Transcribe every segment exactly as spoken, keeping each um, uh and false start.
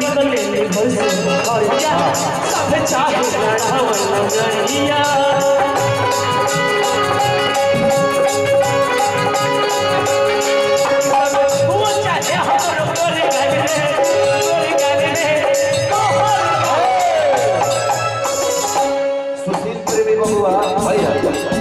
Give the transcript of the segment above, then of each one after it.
निकले घर से और जा सब चाहे लड़ावन लड़िया वो चाहे हमरो गोरे गाले रे गोरे गाले रे सुशील प्रेमी बबुआ भैया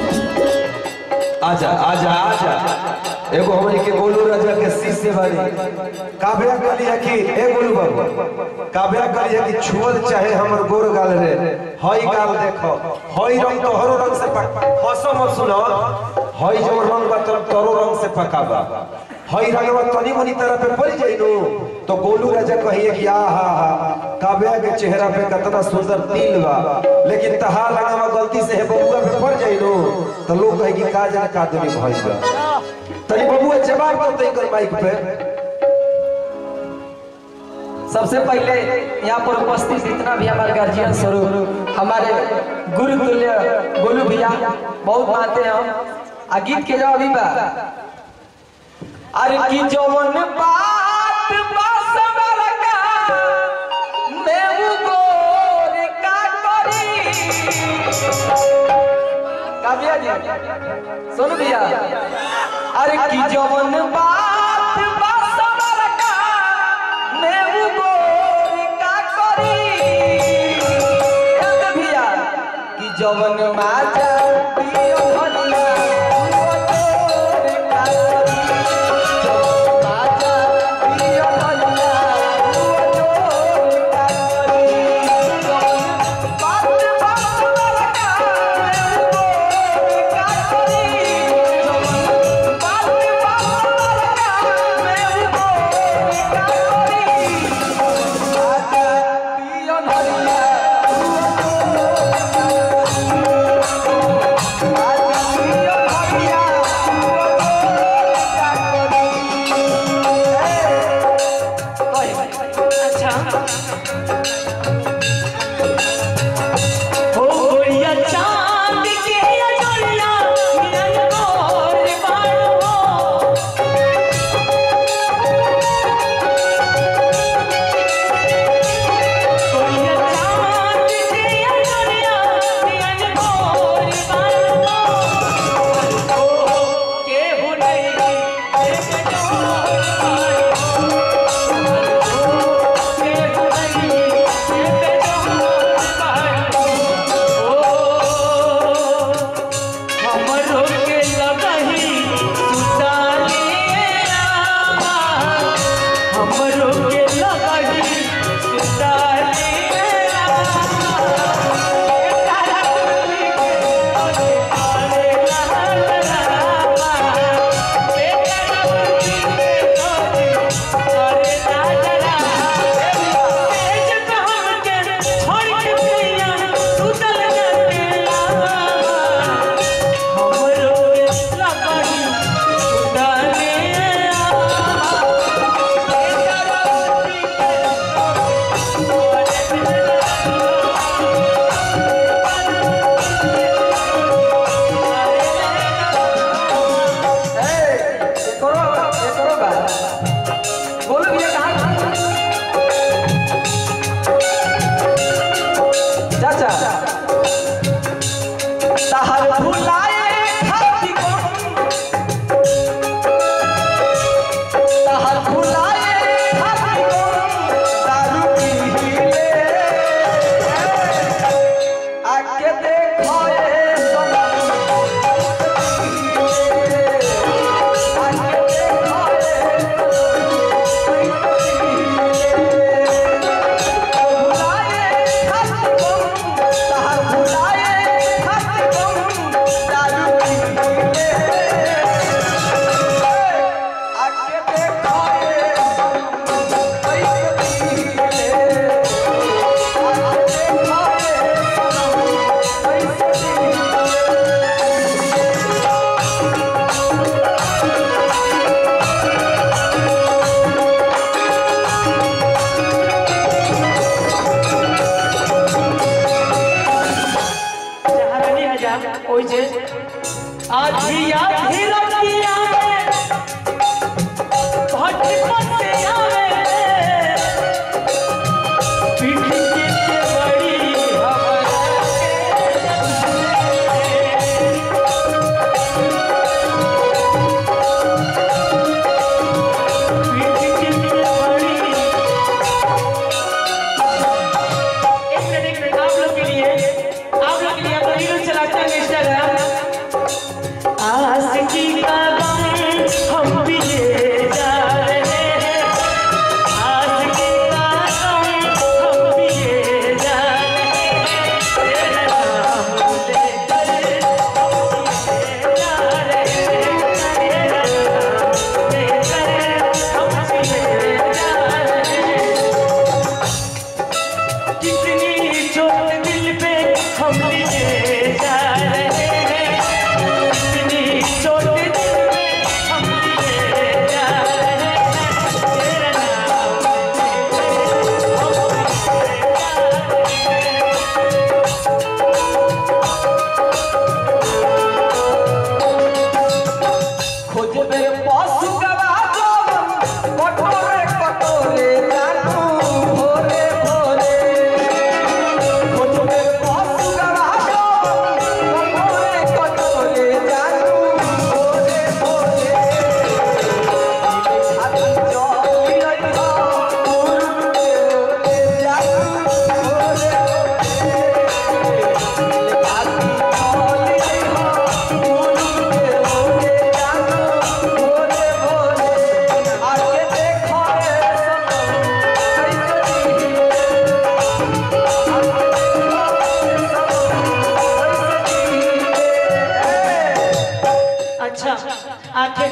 आजा आजा आजा एगो हमनी के गोलू राजा के शिष्य बानी काव्या कहली है कि ए गोलू बाबू काव्या कहली है कि छुअल चाहे हमर गोर गाल रे हई गाल देखो हई रंग तो हरो रंग से पक हसो मत सुनो हई जो रंग बा तोरो रंग से पकाबा हई रंगवा तनी मनी तरह पे पड़ जाइनु तो गोलू राजा कहिए कि आहा हा काव्या के चेहरा पे कितना सुंदर तिल बा लेकिन तहा रंगवा गलती से है बबुआ पे पड़ जाइनु तो लोग कहे कि का जाने का दुनी भइल बा तनी बबुआ जवाब तो दे कर माइक पे। सबसे पहले यहाँ पर उपस्थित जितना भी हमारे गार्जियन स्वरूप हमारे गुरु तुल्य गोलू भैया बहुत मानते हैं हम आ गीत के जवाब भी बा अरे की जवन बात बासवर का मेहू गोर का करी काव्या जी सुन भैया अरे की जवन बात बासवर का मेहू गोर का करी भैया की जवन माजा पियो भलिया आधी आधी रतिया में भटकते आवे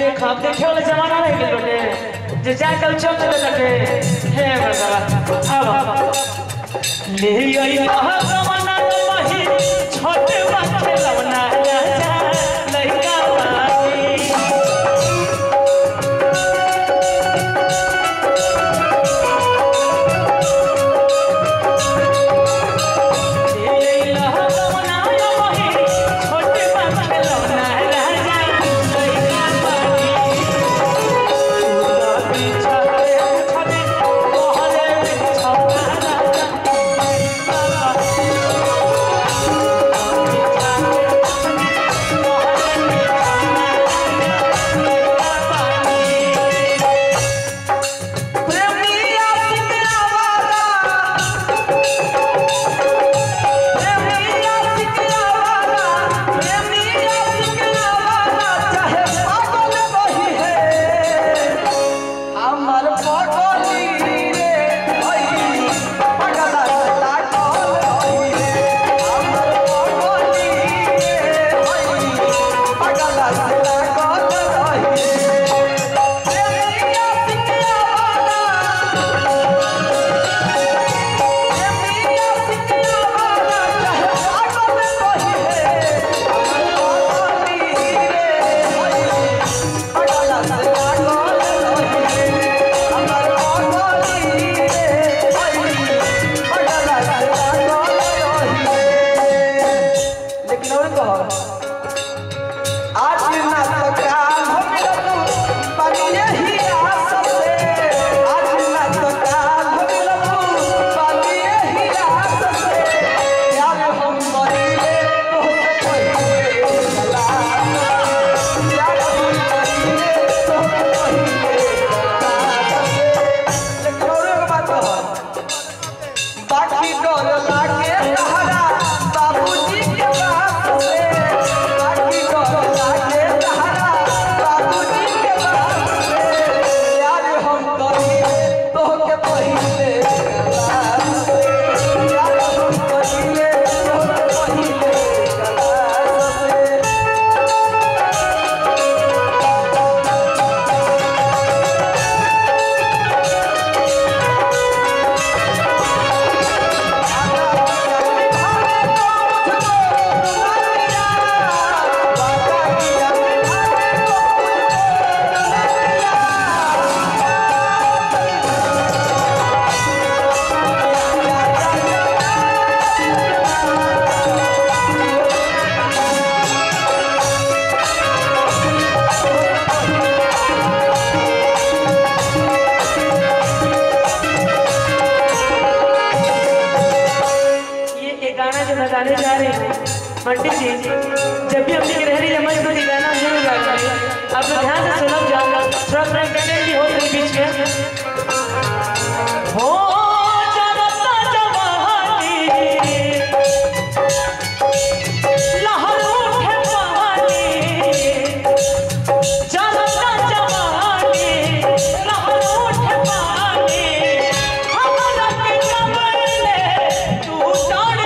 देख आप देखे वाला जमाना रह गए लोटे जे जा कल चल दे लगे हे भगवान अब ले आई कहा जमाना मही छोटे बच्चे लवना राजा लइका पानी गाने जा रहे हैं पंडित जी जब भी अपनी गिरहरी जमाई को गाना जरूर गाते हैं आप लोग ध्यान से सुनो जाओ थोड़ा सा कंटेंट भी हो बीच में हो जनता जवानी लहर उठे पानी जनता जवानी लहर उठे पानी हमरा के कमले तू डाल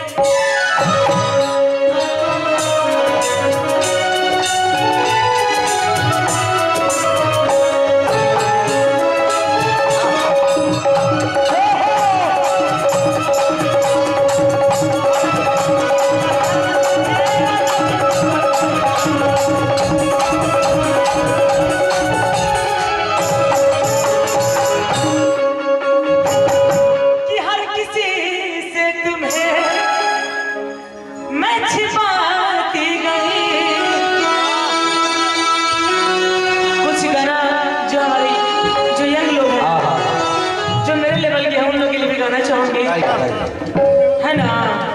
है ना,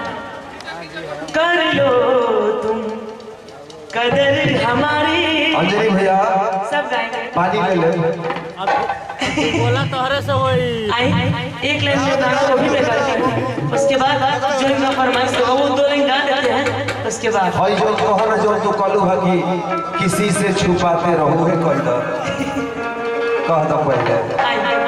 कर लो तुम कदर हमारी। अंजलि भैया सब गाएंगे, पानी ले ले। बोला तोहरे से वही आई एक लाइन में गाना वो भी मैं गाती हूँ, उसके बाद जो इनका फरमाइश होगा वो दो लाइन गा देते हैं, उसके बाद हई जो कहो ना जो तू कलू हकी किसी से छुपाते रहो है कह दो कह दो पहले। आई